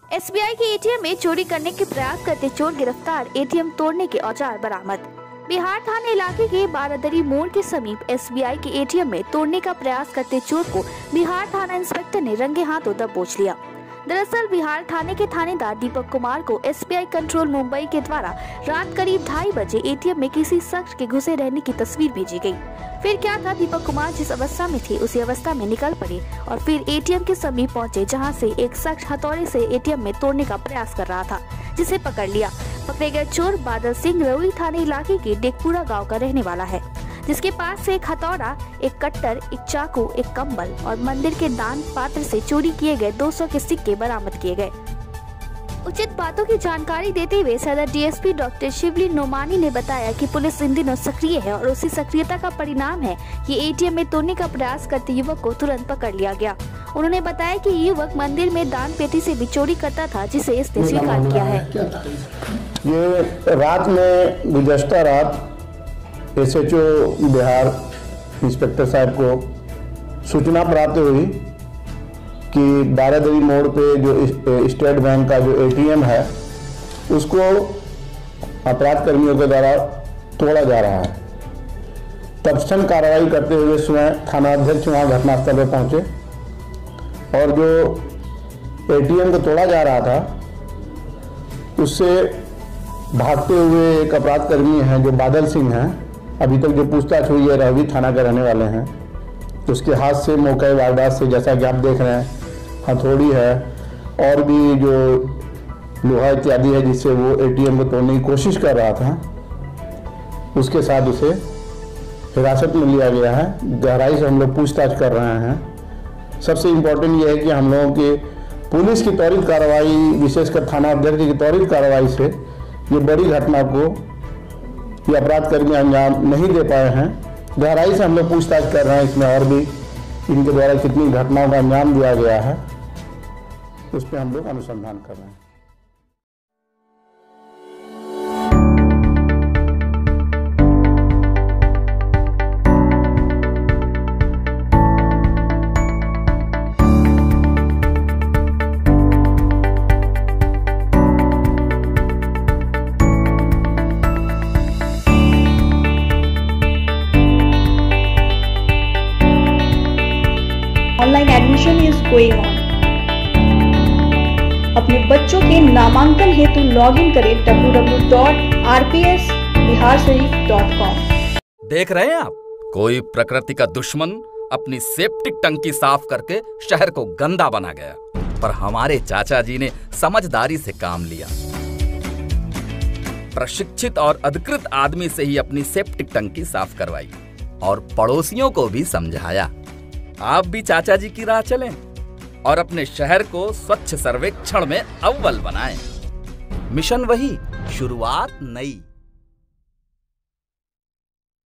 SBI के ATM में चोरी करने के प्रयास करते चोर गिरफ्तार, एटीएम तोड़ने के औजार बरामद। बिहार थाना इलाके के बारादरी मोड़ के समीप एसबीआई के एटीएम में तोड़ने का प्रयास करते चोर को बिहार थाना इंस्पेक्टर ने रंगे हाथों दबोच लिया। दरअसल बिहार थाने के थानेदार दीपक कुमार को एसबीआई कंट्रोल मुंबई के द्वारा रात करीब 2:30 बजे एटीएम में किसी शख्स के घुसे रहने की तस्वीर भेजी गई। फिर क्या था, दीपक कुमार जिस अवस्था में थे उसी अवस्था में निकल पड़े और फिर एटीएम के समीप पहुंचे, जहां से एक शख्स हथौड़े से एटीएम में तोड़ने का प्रयास कर रहा था, जिसे पकड़ लिया। पकड़े गए चोर बादल सिंह रउरी थाने इलाके के डेकपुरा गाँव का रहने वाला है, जिसके पास से एक हथौड़ा, एक कट्टर, एक चाकू, एक कंबल और मंदिर के दान पात्र से चोरी किए गए 200 के सिक्के बरामद किए गए। उचित बातों की जानकारी देते हुए सदर डीएसपी डॉक्टर शिवली नोमानी ने बताया कि पुलिस इन दिनों सक्रिय है और उसी सक्रियता का परिणाम है कि एटीएम में तोड़ने का प्रयास करते युवक को तुरंत पकड़ लिया गया। उन्होंने बताया कि युवक मंदिर में दान पेटी से भी चोरी करता था, जिसे इसने स्वीकार किया है। ये रात में गुज़श्ता रात एसएचओ बिहार इंस्पेक्टर साहब को सूचना प्राप्त हुई कि बारादरी मोड़ पे जो स्टेट बैंक का जो एटीएम है उसको अपराध कर्मियों के द्वारा तोड़ा जा रहा है। तत्क्षण कार्रवाई करते हुए स्वयं थानाध्यक्ष वहाँ घटनास्थल पर पहुँचे और जो एटीएम को तोड़ा जा रहा था उससे भागते हुए एक अपराध कर्मी हैं जो बादल सिंह हैं, अभी तक जो पूछताछ हुई है रवि थाना के रहने वाले हैं, उसके हाथ से मौके वारदात से जैसा कि आप देख रहे हैं हथौड़ी है और भी जो लोहा इत्यादि है जिससे वो एटीएम को तोड़ने की कोशिश कर रहा था, उसके साथ उसे हिरासत में लिया गया है। गहराई से हम लोग पूछताछ कर रहे हैं। सबसे इम्पोर्टेंट ये है कि हम लोगों के पुलिस की त्वरित कार्रवाई, विशेषकर थाना अध्यक्ष की त्वरित कार्रवाई से ये बड़ी घटना को ये अपराध कर्मी अंजाम नहीं दे पाए हैं। गहराई से हम लोग पूछताछ कर रहे हैं, इसमें और भी इनके द्वारा कितनी घटनाओं का अंजाम दिया गया है उस पर हम लोग अनुसंधान कर रहे हैं। Online admission is going on. अपने बच्चों के नामांकन हेतु लॉगिन करें www.rpsbiharsharif.com। देख रहे हैं आप, कोई प्रकृति का दुश्मन अपनी सेप्टिक टंकी साफ करके शहर को गंदा बना गया, पर हमारे चाचा जी ने समझदारी से काम लिया। प्रशिक्षित और अधिकृत आदमी से ही अपनी सेप्टिक टंकी साफ करवाई और पड़ोसियों को भी समझाया। आप भी चाचा जी की राह चलें और अपने शहर को स्वच्छ सर्वेक्षण में अव्वल बनाएं। मिशन वही, शुरुआत नई।